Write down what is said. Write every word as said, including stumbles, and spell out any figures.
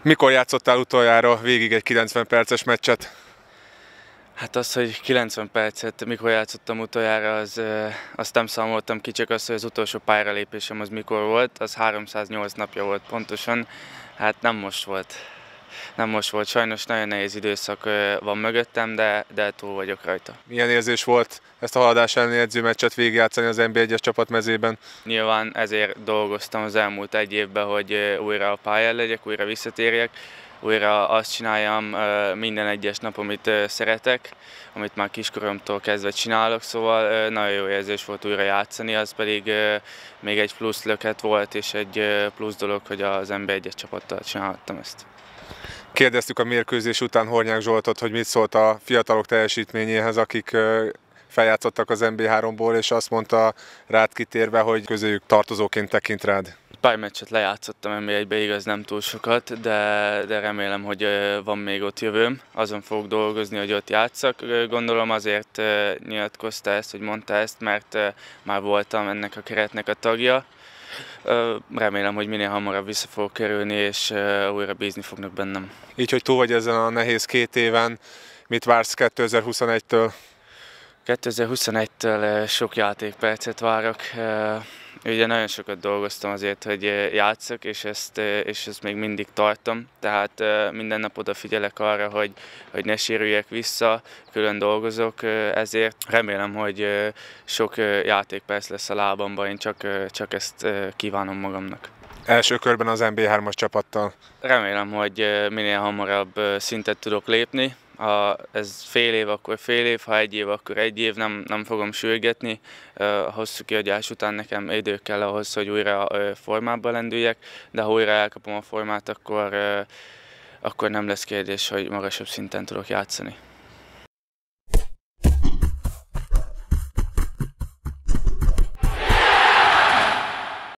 Mikor játszottál utoljára végig egy kilencven perces meccset? Hát az, hogy kilencven percet mikor játszottam utoljára, az, azt nem számoltam ki, csak az, hogy az utolsó pályára lépésem az mikor volt, az háromszáznyolc napja volt pontosan, hát nem most volt. Nem most volt, sajnos nagyon nehéz időszak van mögöttem, de, de túl vagyok rajta. Milyen érzés volt ezt a haladás elleni edzőmeccset végigjátszani az en bé egyes csapat mezében? Nyilván ezért dolgoztam az elmúlt egy évben, hogy újra a pályán legyek, újra visszatérjek, újra azt csináljam minden egyes nap, amit szeretek, amit már kiskoromtól kezdve csinálok, szóval nagyon jó érzés volt újra játszani, az pedig még egy plusz löket volt, és egy plusz dolog, hogy az en bé egyes csapattal csinálhattam ezt. Kérdeztük a mérkőzés után Hornyák Zsoltot, hogy mit szólt a fiatalok teljesítményéhez, akik feljátszottak az en bé háromból, és azt mondta rád kitérve, hogy közöjük tartozóként tekint rád. Pár meccset lejátszottam en bé egybe, igaz nem túl sokat, de, de remélem, hogy van még ott jövőm. Azon fogok dolgozni, hogy ott játszak. Gondolom azért nyilatkozta ezt, hogy mondta ezt, mert már voltam ennek a keretnek a tagja. Remélem, hogy minél hamarabb vissza fogok kerülni, és újra bízni fognak bennem. Így, hogy túl vagy ezen a nehéz két éven, mit vársz kétezer-huszonegytől? kétezer-huszonegytől sok játékpercet várok. Ugye nagyon sokat dolgoztam azért, hogy játszok, és ezt, és ezt még mindig tartom. Tehát minden nap odafigyelek arra, hogy, hogy ne sérüljek vissza, külön dolgozok, ezért remélem, hogy sok játékperc lesz a lábamban, én csak, csak ezt kívánom magamnak. Első körben az en bé hármas csapattal. Remélem, hogy minél hamarabb szintet tudok lépni. Ha ez fél év, akkor fél év, ha egy év, akkor egy év, nem, nem fogom sürgetni. A hosszú kiadás után nekem idő kell ahhoz, hogy újra formában lendüljek, de ha újra elkapom a formát, akkor, akkor nem lesz kérdés, hogy magasabb szinten tudok játszani.